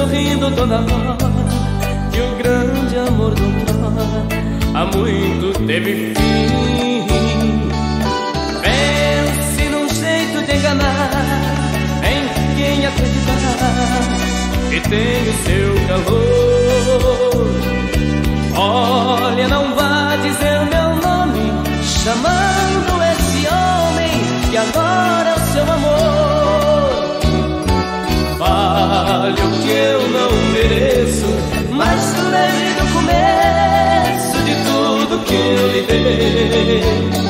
sorrindo toda hora, que o grande amor do outrora há muito teve fim. Pense num jeito de enganar, em quem acreditar que tem o seu calor. Olha, não vá dizer meu nome, chamando esse homem que agora é o seu amor. Fale o que eu não mereço, mas lembre do começo de tudo que eu lhe dei.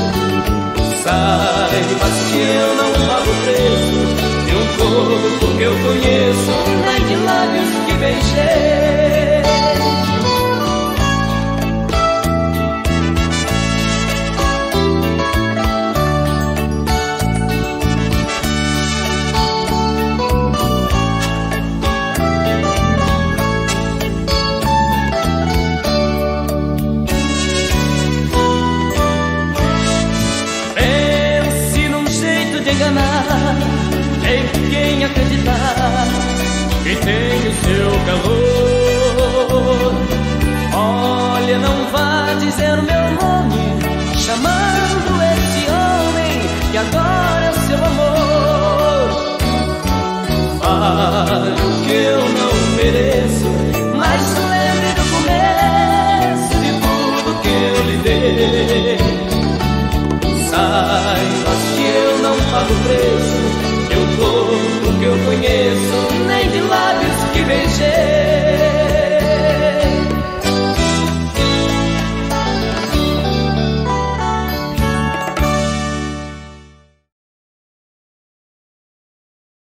Saiba que eu não pago o preço de um corpo que eu conheço, nem de lábios que beijei. Enganar em quem acreditar que tem o seu calor.